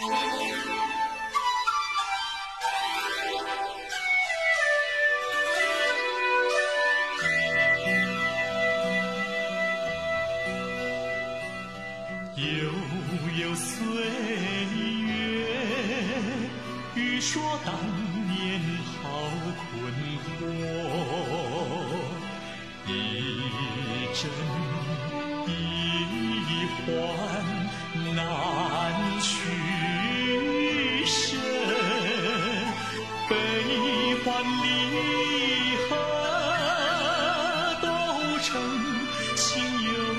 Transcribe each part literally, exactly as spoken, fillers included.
悠悠岁月，欲说当年好困惑，一真一幻难取舍，悲欢离合都成情有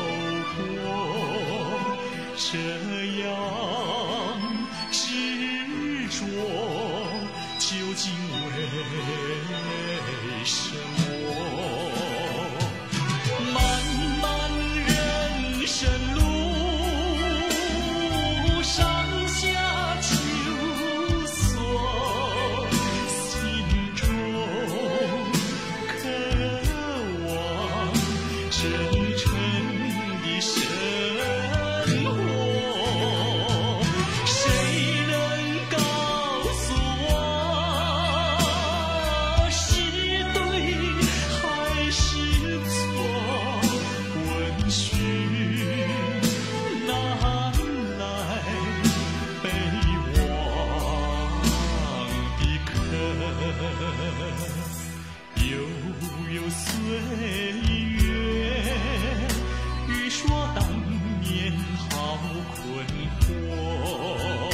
过，这样执着究竟为什么？漫漫人生路，上下求索，心中渴望真诚的生活。谁能告诉我是对还是错？问询难来被忘的客，悠悠岁月，欲说当年好困惑，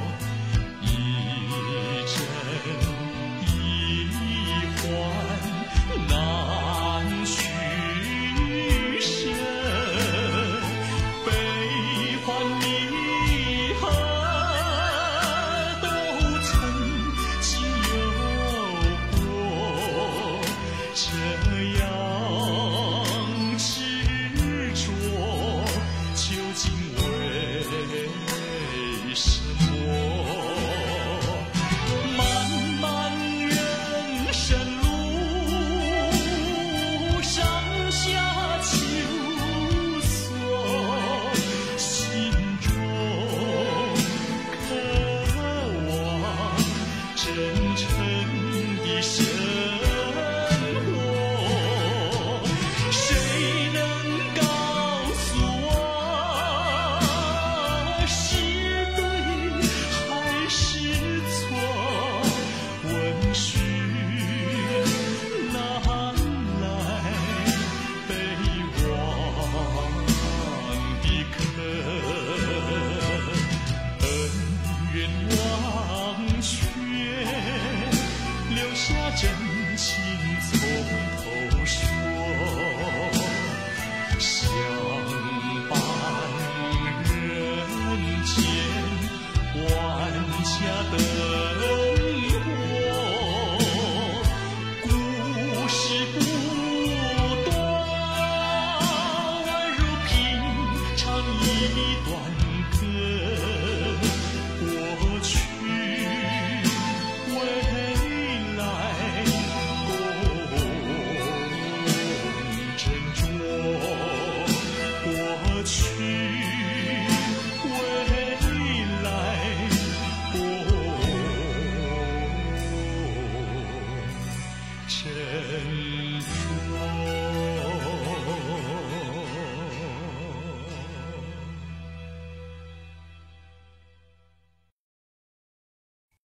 一真一幻难取舍，悲欢离合都曾经有过，这样执着究竟为什么？漫漫人生路，上下求索，心中渴望真诚的生活。谁能告诉我是对还是错？问询难来被忘的客，恩怨忘却，留下真情从头说。相伴人间，万家灯火，故事不短，宛如平常一段